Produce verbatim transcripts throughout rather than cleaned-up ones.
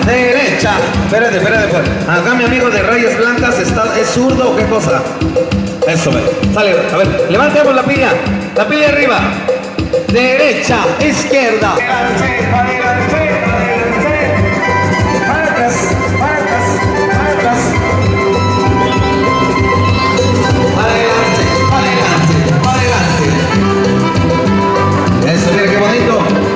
derecha. Espérate, espérate, pues. Acá mi amigo de rayas blancas está, ¿es zurdo o qué cosa? Eso, ve. Sale, a ver, levantemos la pilla. La pilla arriba. Derecha, izquierda. Adelante, adelante, adelante. Marcas, marcas, marcas. Adelante, adelante, adelante. Eso, mira qué bonito.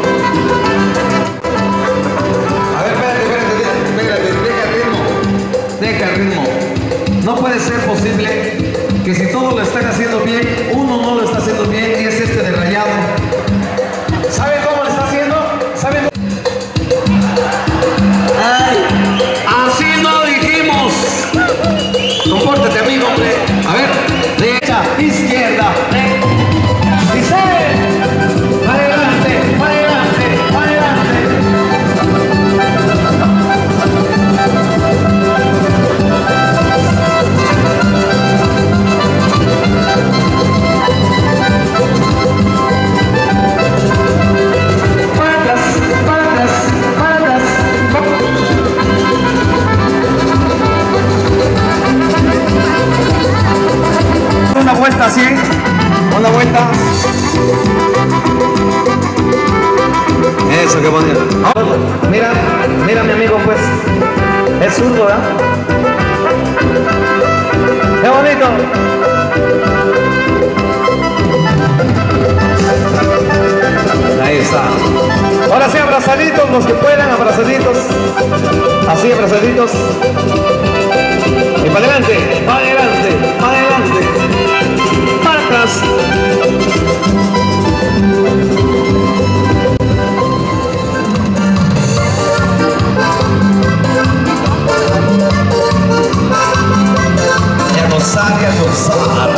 A ver, espérate, espérate, espérate, deja el ritmo. Deja el ritmo. No puede ser posible que si todos lo están haciendo bien, uno no lo está haciendo bien y es este de Rayado. ¿Saben cómo lo está haciendo? ¿Saben? Ay, así no dijimos. Compórtate, amigo, hombre. A ver, derecha, izquierda, dice, adelante, adelante, adelante. Para atrás, para atrás, para atrás. Una vuelta así, una vuelta. Eso, qué bonito. Mira, mira mi amigo, pues, es zurdo, ¿verdad? Qué bonito. Ahí está. Ahora sí, abrazaditos, los que puedan, abrazaditos. Así, abrazaditos. Y para adelante, para adelante, para adelante. Para atrás. Y a gozar y a gozar.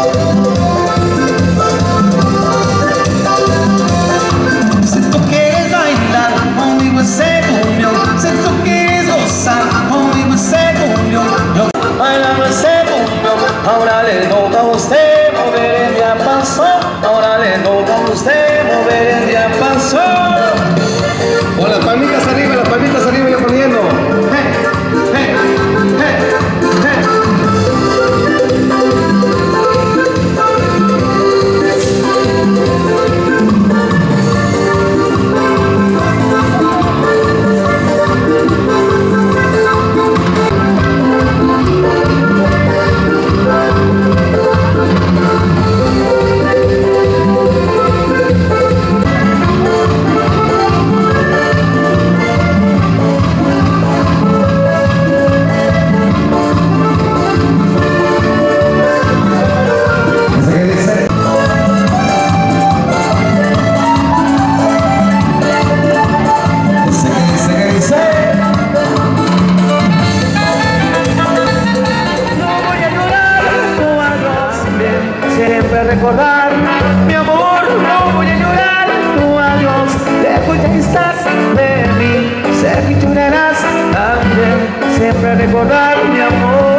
Si tú quieres bailar conmigo ese cumbión, si tú quieres gozar conmigo ese cumbión, yo bailando ese cumbión, ahora le toca a usted mover el diapasón, ahora le toca a usted mover el diapasón. Con las palmitas arriba, las palmitas arriba y poniendo. Hey, hey, hey, hey. Recordar, mi amor, no voy a llorar tu adiós, lejos ya estás de mí, sé que llorarás también, siempre recordar, mi amor.